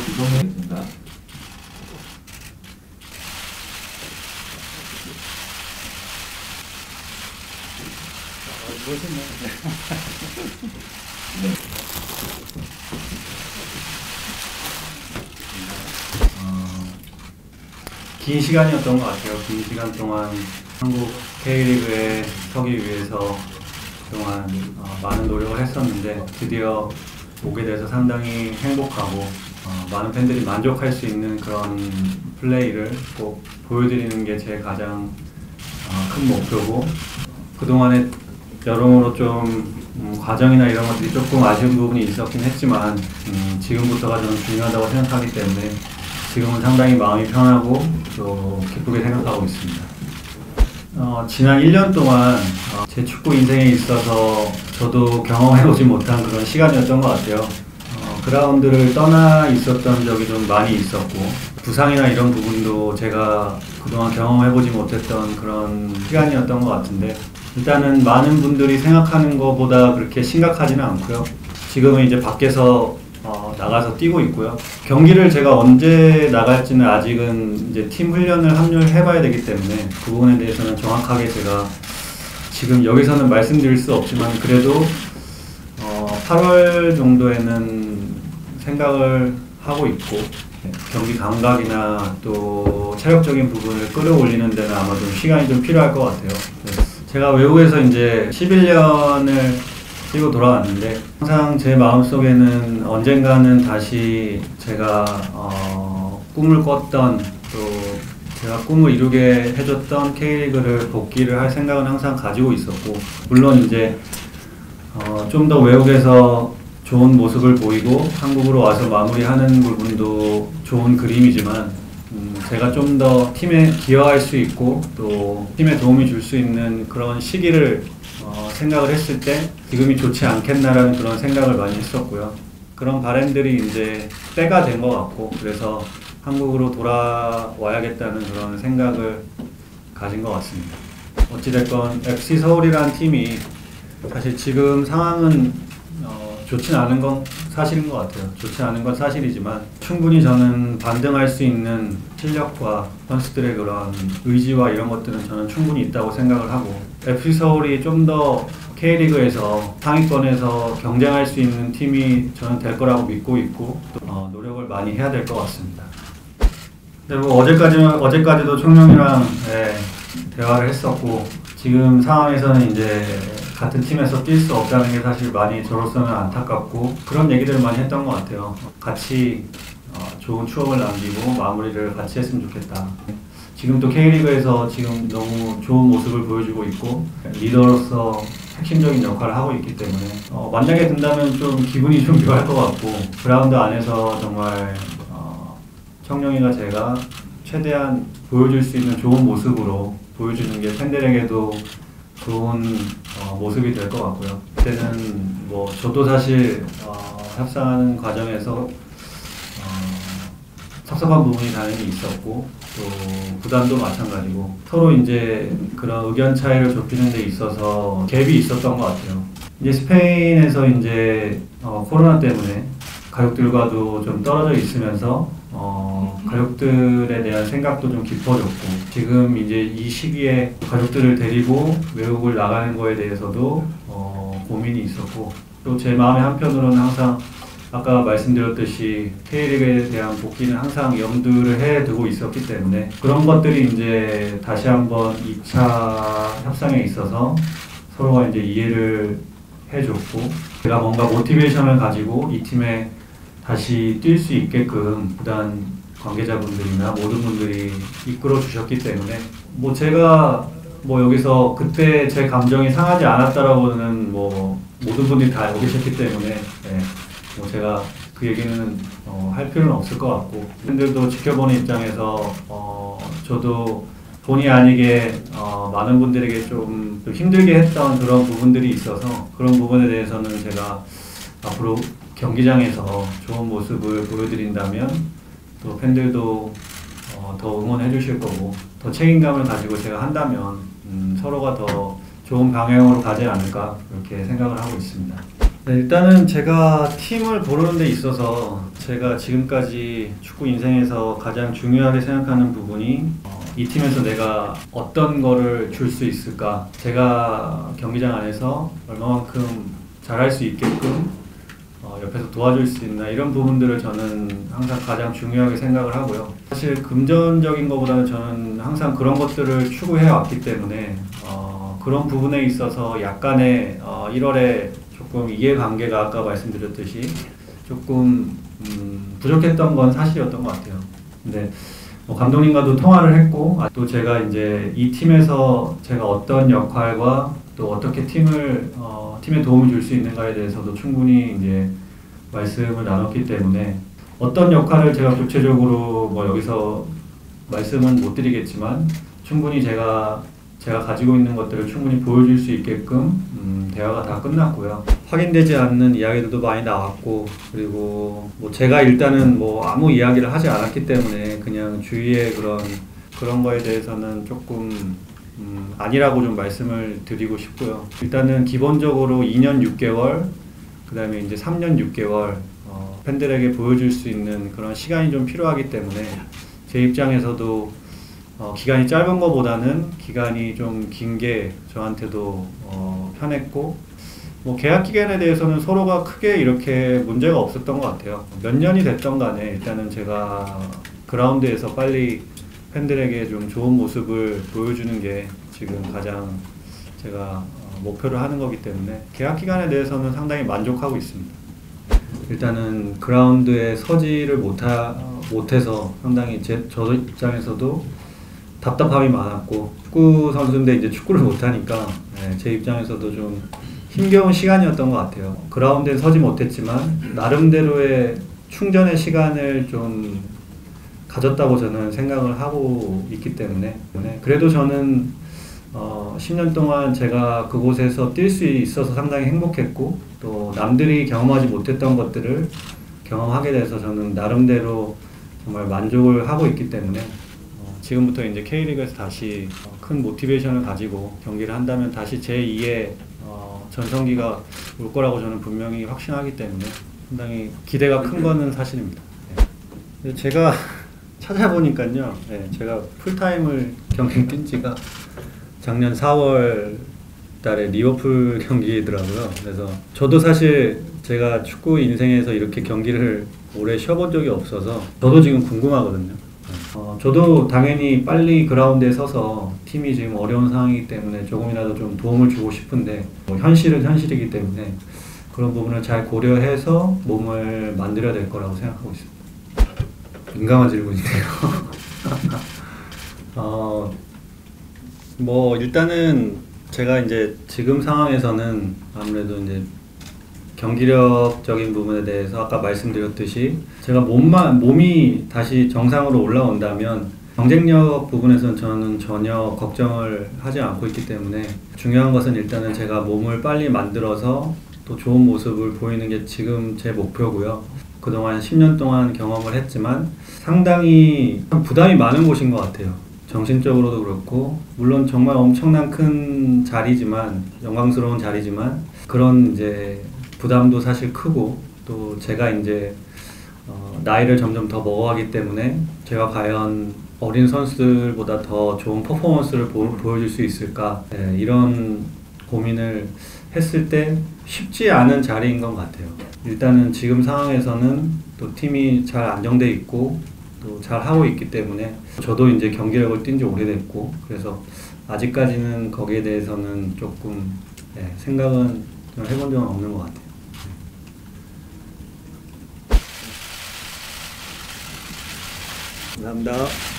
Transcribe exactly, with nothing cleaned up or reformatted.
이동하겠습니다. 네. 어, 긴 시간이었던 것 같아요. 긴 시간 동안 한국 K리그에 서기 위해서 그동안 어, 많은 노력을 했었는데 드디어 오게 돼서 상당히 행복하고 어, 많은 팬들이 만족할 수 있는 그런 플레이를 꼭 보여드리는 게 제 가장 어, 큰 목표고, 그동안에 여러모로 좀 음, 과정이나 이런 것들이 조금 아쉬운 부분이 있었긴 했지만 음, 지금부터가 저는 중요하다고 생각하기 때문에 지금은 상당히 마음이 편하고 또 기쁘게 생각하고 있습니다. 어, 지난 일 년 동안 어, 제 축구 인생에 있어서 저도 경험해보지 못한 그런 시간이었던 것 같아요. 어, 그라운드를 떠나 있었던 적이 좀 많이 있었고, 부상이나 이런 부분도 제가 그동안 경험해보지 못했던 그런 시간이었던 것 같은데, 일단은 많은 분들이 생각하는 것보다 그렇게 심각하지는 않고요. 지금은 이제 밖에서 어, 나가서 뛰고 있고요. 경기를 제가 언제 나갈지는 아직은 이제 팀 훈련을 합류를 해봐야 되기 때문에 그 부분에 대해서는 정확하게 제가 지금 여기서는 말씀드릴 수 없지만, 그래도 어, 팔월 정도에는 생각을 하고 있고, 경기 감각이나 또 체력적인 부분을 끌어올리는 데는 아마 좀 시간이 좀 필요할 것 같아요. 제가 외국에서 이제 십일 년을 뛰고 돌아왔는데 항상 제 마음속에는 언젠가는 다시 제가 어, 꿈을 꿨던, 또 제가 꿈을 이루게 해줬던 K리그를 복귀를 할 생각은 항상 가지고 있었고, 물론 이제 어, 좀 더 외국에서 좋은 모습을 보이고 한국으로 와서 마무리하는 부분도 좋은 그림이지만 음, 제가 좀 더 팀에 기여할 수 있고 또 팀에 도움이 줄 수 있는 그런 시기를 어, 생각을 했을 때 지금이 좋지 않겠나라는 그런 생각을 많이 했었고요. 그런 바람들이 이제 때가 된 것 같고, 그래서 한국으로 돌아와야겠다는 그런 생각을 가진 것 같습니다. 어찌됐건 에프씨 서울이라는 팀이 사실 지금 상황은 어, 좋진 않은 건 사실인 것 같아요. 좋지 않은 건 사실이지만 충분히 저는 반등할 수 있는 실력과 선수들의 그런 의지와 이런 것들은 저는 충분히 있다고 생각을 하고, 에프씨 서울이 좀 더 K리그에서 상위권에서 경쟁할 수 있는 팀이 저는 될 거라고 믿고 있고, 또 어, 노력을 많이 해야 될 것 같습니다. 네, 뭐 어제까지는 어제까지도 총영이랑 네, 대화를 했었고, 지금 상황에서는 이제 같은 팀에서 뛸 수 없다는 게 사실 많이 저로서는 안타깝고, 그런 얘기들을 많이 했던 것 같아요. 같이 어, 좋은 추억을 남기고 마무리를 같이 했으면 좋겠다. 지금 또 K리그에서 지금 너무 좋은 모습을 보여주고 있고 리더로서 핵심적인 역할을 하고 있기 때문에 어, 만나게 된다면 좀 기분이 좀 묘할 것 같고, 그라운드 안에서 정말 어, 청룡이가 제가 최대한 보여줄 수 있는 좋은 모습으로 보여주는 게 팬들에게도 좋은 어, 모습이 될 것 같고요. 그때는 뭐 저도 사실 어, 협상하는 과정에서 어, 섭섭한 부분이 당연히 있었고 또 부담도 마찬가지고, 서로 이제 그런 의견 차이를 좁히는 데 있어서 갭이 있었던 것 같아요. 이제 스페인에서 이제 어, 코로나 때문에 가족들과도 좀 떨어져 있으면서 어, 가족들에 대한 생각도 좀 깊어졌고, 지금 이제 이 시기에 가족들을 데리고 외국을 나가는 거에 대해서도 어, 고민이 있었고, 또 제 마음의 한편으로는 항상 아까 말씀드렸듯이 K리그에 대한 복귀는 항상 염두를 해두고 있었기 때문에 그런 것들이 이제 다시 한번 이 차 협상에 있어서 서로가 이제 이해를 해줬고, 제가 뭔가 모티베이션을 가지고 이 팀에 다시 뛸 수 있게끔 구단 관계자분들이나 모든 분들이 이끌어 주셨기 때문에, 뭐 제가 뭐 여기서 그때 제 감정이 상하지 않았다라고는 뭐 모든 분들이 다 알고 계셨기 때문에 네, 뭐 제가 그 얘기는 어, 할 필요는 없을 것 같고, 팬들도 지켜보는 입장에서 어, 저도 본의 아니게 어, 많은 분들에게 좀, 좀 힘들게 했던 그런 부분들이 있어서 그런 부분에 대해서는 제가 앞으로 경기장에서 좋은 모습을 보여드린다면 또 팬들도 어, 더 응원해 주실 거고, 더 책임감을 가지고 제가 한다면 음, 서로가 더 좋은 방향으로 가지 않을까 그렇게 생각을 하고 있습니다. 네, 일단은 제가 팀을 고르는 데 있어서 제가 지금까지 축구 인생에서 가장 중요하게 생각하는 부분이 어, 이 팀에서 내가 어떤 거를 줄 수 있을까, 제가 경기장 안에서 얼마만큼 잘할 수 있게끔 어, 옆에서 도와줄 수 있나, 이런 부분들을 저는 항상 가장 중요하게 생각을 하고요. 사실 금전적인 것보다는 저는 항상 그런 것들을 추구해 왔기 때문에 어, 그런 부분에 있어서 약간의 어, 일월에 조금 이해관계가 아까 말씀드렸듯이 조금 음, 부족했던 건 사실이었던 것 같아요. 근데 뭐 감독님과도 통화를 했고, 아, 또 제가 이제 이 팀에서 제가 어떤 역할과 또 어떻게 팀을 어, 팀에 도움을 줄 수 있는가에 대해서도 충분히 이제 말씀을 나눴기 때문에 어떤 역할을 제가 구체적으로 뭐 여기서 말씀은 못 드리겠지만 충분히 제가 제가 가지고 있는 것들을 충분히 보여줄 수 있게끔 음, 대화가 다 끝났고요. 확인되지 않는 이야기들도 많이 나왔고, 그리고 뭐 제가 일단은 뭐 아무 이야기를 하지 않았기 때문에 그냥 주위에 그런 그런 거에 대해서는 조금 음, 아니라고 좀 말씀을 드리고 싶고요. 일단은 기본적으로 이 년 육 개월, 그 다음에 이제 삼 년 육 개월 어, 팬들에게 보여줄 수 있는 그런 시간이 좀 필요하기 때문에 제 입장에서도 어, 기간이 짧은 것보다는 기간이 좀 긴 게 저한테도 어, 편했고, 뭐 계약 기간에 대해서는 서로가 크게 이렇게 문제가 없었던 것 같아요. 몇 년이 됐던 간에 일단은 제가 그라운드에서 빨리 팬들에게 좀 좋은 모습을 보여주는 게 지금 가장 제가 어, 목표를 하는 거기 때문에 계약 기간에 대해서는 상당히 만족하고 있습니다. 일단은 그라운드에 서지를 못하, 못해서 상당히 제, 저 입장에서도 답답함이 많았고, 축구 선수인데 이제 축구를 못하니까 네, 제 입장에서도 좀 힘겨운 시간이었던 것 같아요. 그라운드에 서지 못했지만 나름대로의 충전의 시간을 좀 가졌다고 저는 생각을 하고 있기 때문에, 그래도 저는 어, 십 년 동안 제가 그곳에서 뛸 수 있어서 상당히 행복했고, 또 남들이 경험하지 못했던 것들을 경험하게 돼서 저는 나름대로 정말 만족을 하고 있기 때문에 어, 지금부터 이제 K리그에서 다시 어, 큰 모티베이션을 가지고 경기를 한다면 다시 제이의 어, 전성기가 올 거라고 저는 분명히 확신하기 때문에 상당히 기대가 큰 거는 사실입니다. 네. 제가 찾아보니까요, 네, 제가 풀타임을 경기 뛴 지가 작년 사월 달에 리버풀 경기더라고요. 그래서 저도 사실 제가 축구 인생에서 이렇게 경기를 오래 쉬어본 적이 없어서 저도 지금 궁금하거든요. 어, 저도 당연히 빨리 그라운드에 서서 팀이 지금 어려운 상황이기 때문에 조금이라도 좀 도움을 주고 싶은데 뭐 현실은 현실이기 때문에 그런 부분을 잘 고려해서 몸을 만들어야 될 거라고 생각하고 있습니다. 민감한 질문이네요. 어, 뭐 일단은 제가 이제 지금 상황에서는 아무래도 이제 경기력적인 부분에 대해서 아까 말씀드렸듯이 제가 몸만 몸이 다시 정상으로 올라온다면 경쟁력 부분에서는 저는 전혀 걱정을 하지 않고 있기 때문에 중요한 것은 일단은 제가 몸을 빨리 만들어서 또 좋은 모습을 보이는 게 지금 제 목표고요. 그동안 십 년 동안 경험을 했지만 상당히 부담이 많은 곳인 것 같아요. 정신적으로도 그렇고, 물론 정말 엄청난 큰 자리지만, 영광스러운 자리지만, 그런 이제 부담도 사실 크고, 또 제가 이제 어, 나이를 점점 더 먹어가기 때문에 제가 과연 어린 선수들보다 더 좋은 퍼포먼스를 보, 보여줄 수 있을까, 네, 이런 고민을 했을 때 쉽지 않은 자리인 것 같아요. 일단은 지금 상황에서는 또 팀이 잘 안정돼 있고 또 잘 하고 있기 때문에 저도 이제 경기력을 뛴 지 오래됐고, 그래서 아직까지는 거기에 대해서는 조금 네, 생각은 해본 적은 없는 것 같아요. 감사합니다.